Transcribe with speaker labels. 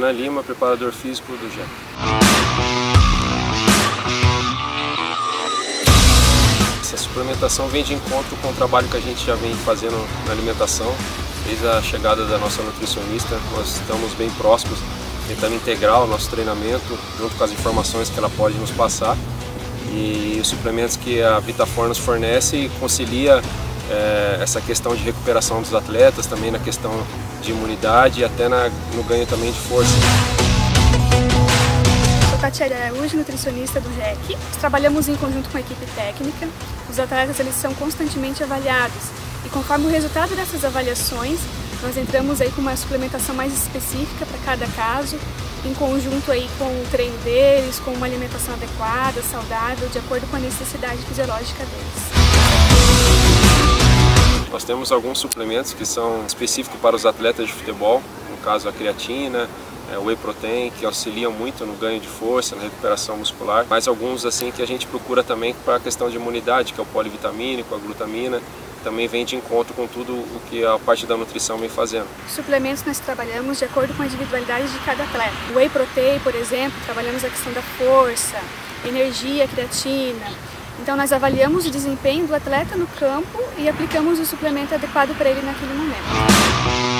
Speaker 1: Renan Lima, preparador físico do GEC. Essa suplementação vem de encontro com o trabalho que a gente já vem fazendo na alimentação. Desde a chegada da nossa nutricionista, nós estamos bem próximos, tentando integrar o nosso treinamento junto com as informações que ela pode nos passar. E os suplementos que a Vitafor nos fornece concilia essa questão de recuperação dos atletas, também na questão de imunidade e até no ganho também de força.
Speaker 2: Sou Tatiana Araújo, nutricionista do GEC. Nós trabalhamos em conjunto com a equipe técnica. Os atletas eles são constantemente avaliados e conforme o resultado dessas avaliações, nós entramos aí com uma suplementação mais específica para cada caso, em conjunto aí com o treino deles, com uma alimentação adequada, saudável, de acordo com a necessidade fisiológica deles.
Speaker 1: Nós temos alguns suplementos que são específicos para os atletas de futebol, no caso a creatina, o whey protein, que auxiliam muito no ganho de força, na recuperação muscular, mas alguns assim que a gente procura também para a questão de imunidade, que é o polivitamínico, a glutamina, que também vem de encontro com tudo o que a parte da nutrição vem fazendo.
Speaker 2: Suplementos nós trabalhamos de acordo com a individualidade de cada atleta. O whey protein, por exemplo, trabalhamos a questão da força, energia, creatina. Então nós avaliamos o desempenho do atleta no campo e aplicamos o suplemento adequado para ele naquele momento.